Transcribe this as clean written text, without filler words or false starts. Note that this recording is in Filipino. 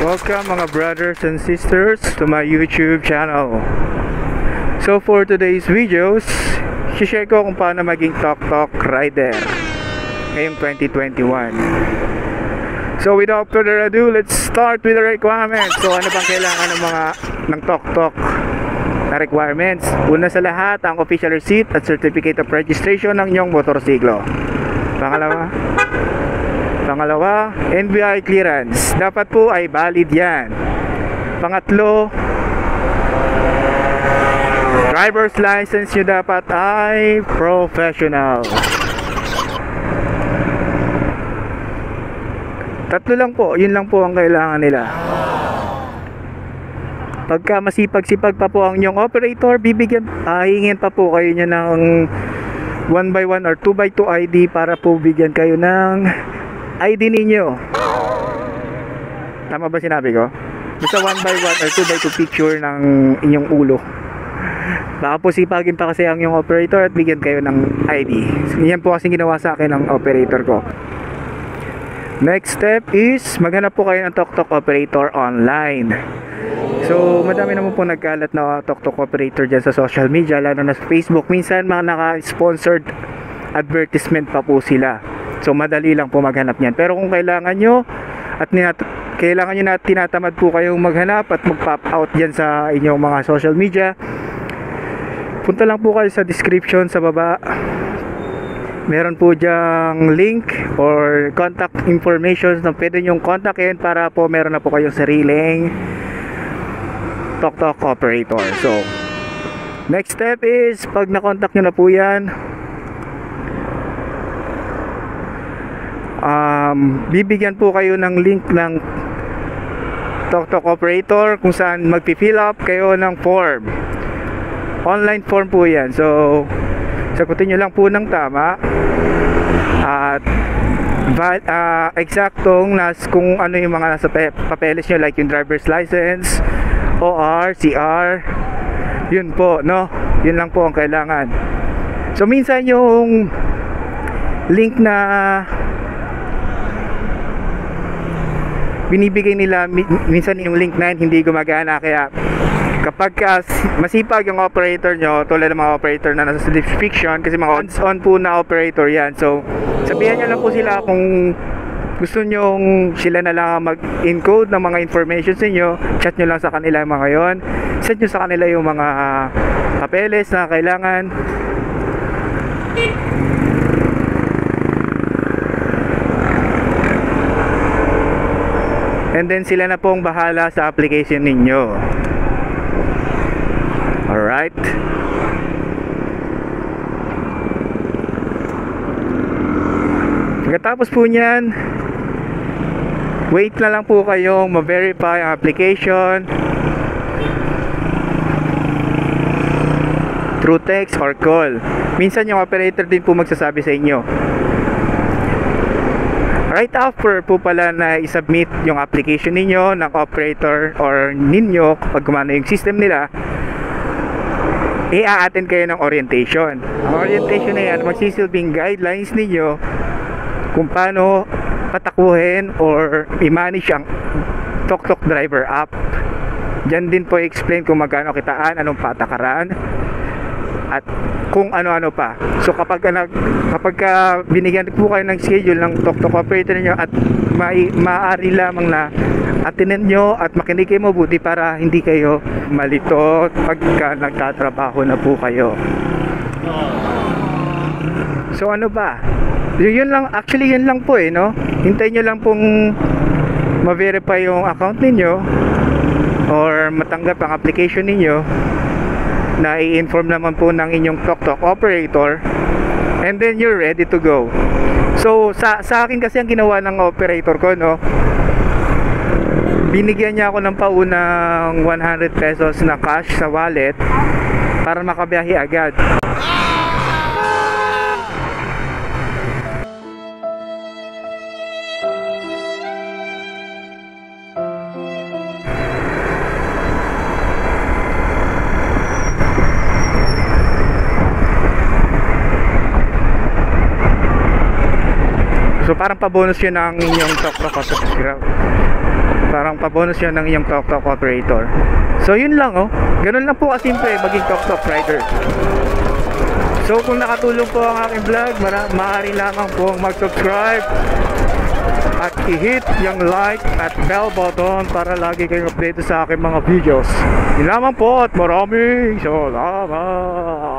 Welcome mga brothers and sisters to my YouTube channel. So for today's videos, share ko kung paano maging tok-tok rider ngayong 2021. So without further ado, let's start with the requirements. So ano bang kailangan ng tok-tok na requirements? Una sa lahat, ang official receipt at certificate of registration ng inyong motorsiklo. Pangalawa, NBI clearance. Dapat po ay valid yan. Pangatlo, driver's license nyo dapat ay professional. Tatlo lang po, yun lang po ang kailangan nila. Pagka masipag-sipag pa po ang inyong operator, hihingin pa po kayo niya ng 1x1 or 2x2 ID para po bigyan kayo ng ID ninyo. Tama ba sinabi ko? Basta 1x1 or 2x2 picture ng inyong ulo. Baka po sipagin pa kasi ang inyong operator at bigyan kayo ng ID. Yan po kasi ginawa sa akin ng operator ko. Next step is maghanap po kayo ng tok-tok operator online. So madami naman po nagkalat na tok-tok operator dyan sa social media, lalo na sa Facebook. Minsan mga naka-sponsored advertisement pa po sila. So madali lang po maghanap niyan. Pero kung kailangan nyo at kailangan nyo na tinatamad po kayong maghanap at mag-pop out dyan sa inyong mga social media, punta lang po kayo sa description sa baba. Meron po dyang link or contact information na pwede nyong kontakin para po meron na po kayong sariling tok-tok operator. So next step is pag na-contact nyo na po yan, bibigyan po kayo ng link ng tok-tok operator kung saan magpi-fill up kayo ng form. Online form po yan. So sagutin nyo lang po ng tama at eksaktong kung ano yung mga nasa papeles nyo, like yung driver's license, OR, CR, yun po, no? Yun lang po ang kailangan. So minsan yung link na binibigay nila, minsan yung link na hindi gumagana, kaya kapag masipag yung operator nyo, tulad ng mga operator na nasa description, kasi mga on po na operator yan, so sabihan nyo lang po sila kung gusto nyo sila na lang mag-encode ng mga information sa inyo, chat nyo lang sa kanila yung mga yon, send nyo sa kanila yung mga papeles na kailangan. And then sila na pong bahala sa application ninyo. Alright. Pagkatapos po niyan, wait na lang po kayong ma-verify ang application through text or call. Minsan yung operator din po magsasabi sa inyo. Right after po pala na i-submit yung application ninyo ng operator or ninyo, pag gumana yung system nila, i-a-attend kayo ng orientation. Ang orientation na yan, magsisilbing guidelines ninyo kung paano patakuhin or i-manage ang tok-tok driver app. Diyan din po i-explain kung magkano kitaan, anong patakaran, at kung ano-ano pa. So kapag binigyan po kayo ng schedule ng tok-tok operator niyo at maaari lamang na attendin nyo at makinig kayo mabuti para hindi kayo malito pagka nagtatrabaho na po kayo. So ano ba? Yun lang, actually yun lang po no? Hintayin nyo lang pong ma-verify yung account ninyo or matanggap ang application ninyo na i-inform naman po ng inyong tok-tok operator, and then you're ready to go. So sa akin kasi ang ginawa ng operator ko, no, binigyan niya ako ng paunang 100 pesos na cash sa wallet para makabiyahe agad. So parang pa-bonus yun ang inyong tok-tok Parang pabonus yan ng iyong tok-tok operator. So yun lang oh. Ganun lang po kasimple maging tok-tok rider. So kung nakatulong po ang aking vlog, maaari lamang po mag-subscribe at i-hit yung like at bell button para lagi kayong update sa aking mga videos. Yun lamang po at maraming salamat.